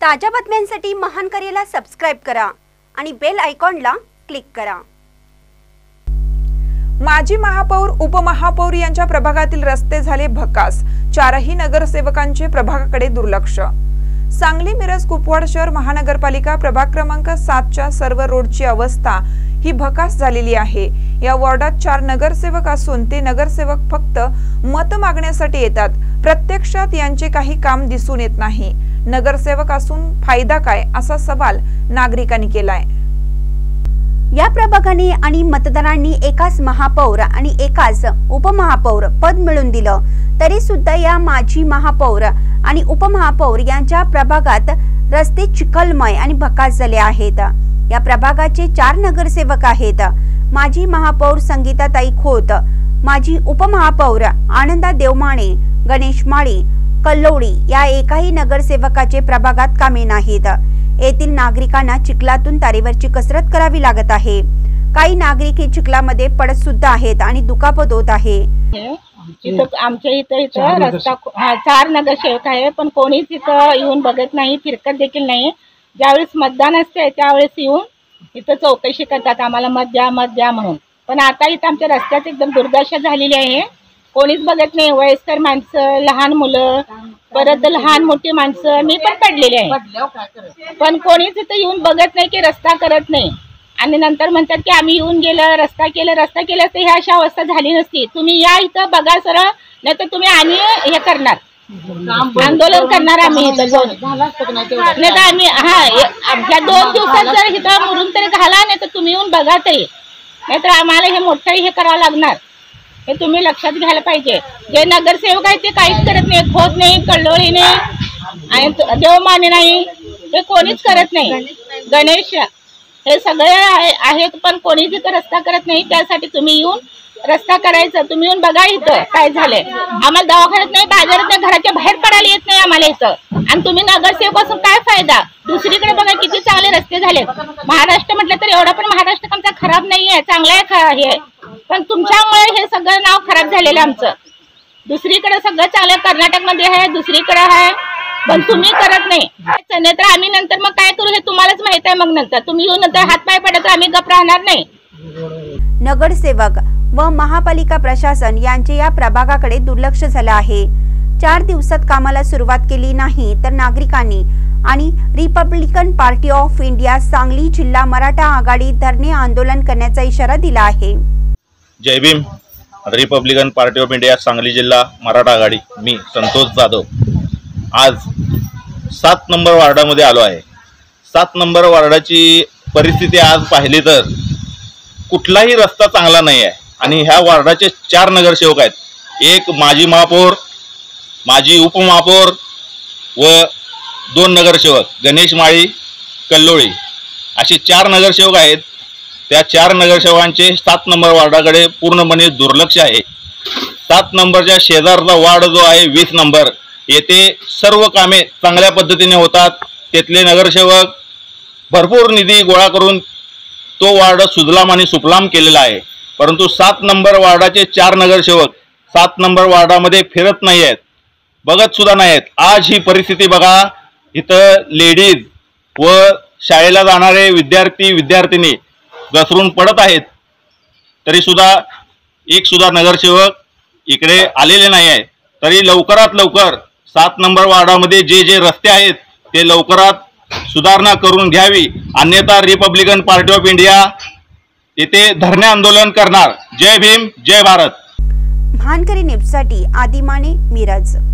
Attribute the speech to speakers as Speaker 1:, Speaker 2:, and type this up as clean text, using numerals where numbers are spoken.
Speaker 1: ताज्या बातम्यांसाठी महान करेला सबस्क्राइब करा आणि बेल आयकॉनला क्लिक करा।
Speaker 2: माजी महापौर उपमहापौर यांच्या प्रभागातील रस्ते झाले भकास, चारही नगरसेवकांचे प्रभागाकडे दुर्लक्ष। सांगली मिरज कुपवाड शहर महानगरपालिका प्रभाग क्रमांक 7च्या सर्व रोडची अवस्था ही भकास झालेली आहे। या वॉर्डात 4 नगरसेवक असून ते नगरसेवक फक्त मत मागण्यासाठी येतात, प्रत्यक्षात यांचे काही काम दिसून येत नाही। नगरसेवक असून फायदा काय असा सवाल नागरिकांनी केलाय।
Speaker 1: या प्रभागाने आणि मतदारांनी एकाच महापौर आणि एकाच उपमहापौर पद मिळवून दिलं, तरी सुद्धा या माजी महापौर आणि उपमहापौर यांच्या प्रभागात रस्ते चिखलमय आणि भकास झाले आहेत। या प्रभागाचे 4 नगरसेवक आहेत। माजी महापौर संगीताताई खोत, माजी उपमहापौर आनंदा देवमाणे, गणेश माळी, कल्लोळी या एकाही नगरसेवकाचे प्रभागात कामे नाहीत। येथील नागरिकांना चिखलातून तारेवरची कसरत करावी लागत आहे। काही नागरिक हे चिखलामध्ये पडत सुद्धा आहेत आणि दुखापत होत आहे।
Speaker 3: आमच्या इथं रस्ता 4 नगरसेवक आहे, पण कोणीच इथं येऊन बघत नाही, फिरकत देखील नाही। ज्यावेळेस मतदान असते त्यावेळेस येऊन इथं चौकशी करतात, आम्हाला मत द्या म्हणून। पण आता इथं आमच्या रस्त्यात एकदम दुर्दशा झालेली आहे, कोणीच बघत नाही। वयस्कर माणसं, लहान मुलं, परत लहान मोठी माणसं, मी पण पडलेले आहे, पण कोणीच इथं येऊन बघत नाही की रस्ता करत नाही। आणि नंतर म्हणतात की आम्ही येऊन गेलं, रस्ता केलं तर ह्या अशा अवस्था झाली नसती। तुम्ही या इथं बघा सरळ, नाही तर तुम्ही आणि हे करणार, आंदोलन करणार आम्ही इथं जाऊन। नाही तर आम्ही आमच्या 2 दिवसात जर इथं मुरून तरी घाला, नाही तर तुम्ही येऊन बघा तरी, नाहीतर आम्हाला हे मोठं हे करावं लागणार। हे तुम्ही लक्षात घ्यायला पाहिजे। जे नगरसेवक आहेत ते काहीच करत नाही, खोत नाही, कल्लोळी नाही आणि देवमाने नाही, ते कोणीच करत नाही। गणेश हे सगळे आहेत, पण कोणीच इथं रस्ता करत नाही। त्यासाठी तुम्ही येऊन रस्ता करायचा, तुम्ही येऊन बघा इथं काय झालंय। आम्हाला दवाखान्यात नाही, बाजारात नाही, घराच्या बाहेर पडायला येत नाही आम्हाला इथं, आणि तुम्ही नगरसेवक असून काय फायदा। दुसरीकडे बघा किती चांगले रस्ते झाले। महाराष्ट्र म्हटलं तर एवढा पण महाराष्ट्र आमचा खराब नाहीये, चांगला आहे, पण तुमच्यामुळे हे सगळं नाव खराब झालेलं आमचं। दुसरीकडे सगळं चांगलं कर्नाटकमध्ये आहे, दुसरीकडे आहे, पण तुम्ही करत नाही। तर आम्ही नंतर मग काय करू हे तुम्हालाच माहित आहे। मग नंतर तुम्ही येऊन नंतर हातपाय पडत आम्ही गप राहणार नाही।
Speaker 1: नगरसेवक व महापालिका प्रशासन यांचे या प्रभागाकडे दुर्लक्ष झालं आहे। 4 दिवसात कामाला सुरुवात केली नाही तर नागरिकांनी आणि Republican Party of India Sangli जिल्हा मराठा आघाडी धरणे आंदोलन करण्याचा इशारा दिला आहे।
Speaker 4: जय Bhim. Republican Party of India Sangli जिल्हा मराठा आघाडी, मी संतोष जाधव आज 7 नंबर वार्डामध्ये आलो आहे। 7 नंबर वार्डाची परिस्थिती आज पाहिली तर कुठलाही रस्ता चांगला नाही आहे आणि ह्या वार्डाचे 4 नगरसेवक आहेत, एक माजी महापौर, माजी उपमहापौर व 2 नगरसेवक गणेश माळी, कल्लोळी असे 4 नगरसेवक आहेत। त्या 4 नगरसेवकांचे 7 नंबर वार्डाकडे पूर्णपणे दुर्लक्ष आहे। 7 नंबरच्या शेजारचा वार्ड जो आहे 20 नंबर, येथे सर्व कामे चांगल्या पद्धतीने होतात। तेथले नगरसेवक भरपूर निधी गोळा करून तो वार्ड सुजलाम आणि सुफलाम केलेला आहे, परंतु 7 नंबर वार्डाचे 4 नगरसेवक 7 नंबर वार्डामध्ये फिरत नाही आहेत, बघत सुद्धा नाही आहेत। आज ही परिस्थिती बघा, इथं लेडीज व शाळेला जाणारे विद्यार्थी विद्यार्थिनी घसरून पडत आहेत, तरी सुद्धा एक सुद्धा नगरसेवक इकडे आलेले नाही आहे। तरी लवकरात लवकर 7 नंबर वार्डामध्ये जे रस्ते आहेत ते लवकरात सुधारणा करून घ्यावी, अन्यथा रिपब्लिकन पार्टी ऑफ इंडिया येथे धरणे आंदोलन करणार। जय भीम, जय भारत।
Speaker 1: महानकरी न्यूजसाठी आदिमाने, मिरज।